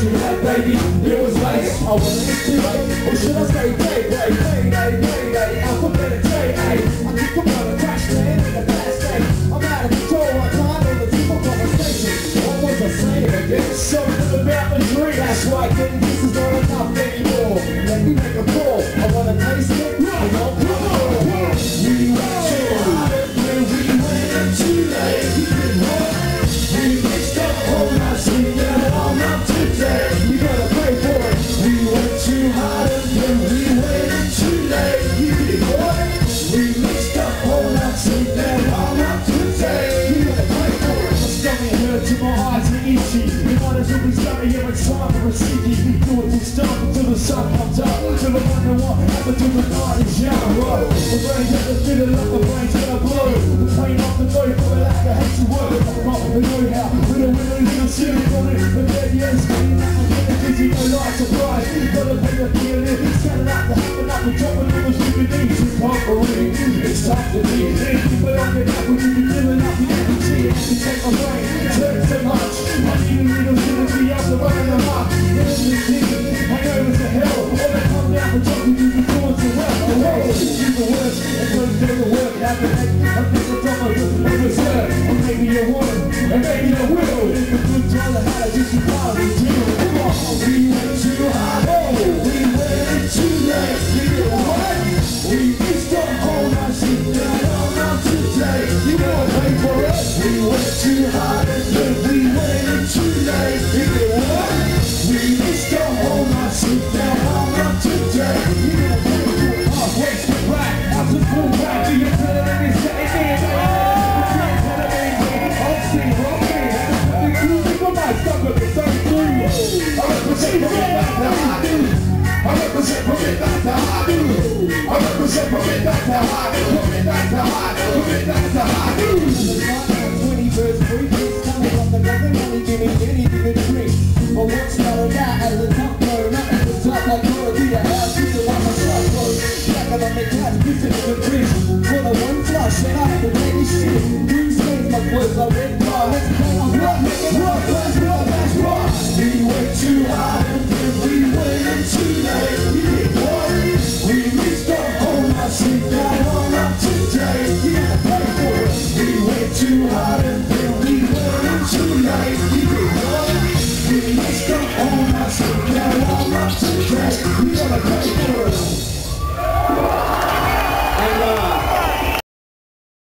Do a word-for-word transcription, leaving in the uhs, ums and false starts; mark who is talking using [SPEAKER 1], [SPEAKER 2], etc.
[SPEAKER 1] you had, baby, it was late. I wanna get too late, or should I say play, play, play, play, play, play, alphabetic J, A. I keep them on a track, man, in the past day. I'm out of control, I can't hold the deep conversation. What was I saying again? Something about the dream. That's right, then this is not enough anymore. Let me make a call, I wanna taste it, I don't come on. We went too hard, when we went too late. We did what? We mixed up whole night, singing it all up today. You gotta pay for it. We went too hard, when we went too late. You did what? We mixed up whole night, singing it all up today. You gotta pay for it. My stomach hurt to my eyes are itchy. You might as well be starting here in time for a C D. Do it till start until the sun comes up. Till the wonder what happened to the night is young. Right? The brain has a feeling like the brain's gonna blow. The pain off the note for a lack of hate to work. I'm not the know-how. With a winner is the ceiling on it. The dead years screaming out and getting busy. No light surprise. Gotta pay the feeling. Standing out to happen up and dropping all the stupid things. You can't believe it's time to be. People on the back when you be feeling up. You can see it. You take my brain. Turn so much. I need a little synergy after running them up. Hangovers to hell. All they come down for talking you be doing so well. The world is the worst. And don't do the work. Have to make a piece of drama with reserve. Or maybe you want, and maybe you will. It's a good time to have just you finally do. Come on. We went too hard. Oh, we went too late. We did what? We missed the whole night. Sit down all night today. You gotta pay for it. We went too hard. And we went too late. We did what? We missed the whole night. Sit down all night today. You gotta pay for it. Oh, wait, step back. Out to full back. Do you feel it in this setting? I represent from it back to high do. I represent from it back to high do. From it back to high do. From it back to high do. The twenty-first free kids coming from the government, only giving anything to drink. But what's not of that as a top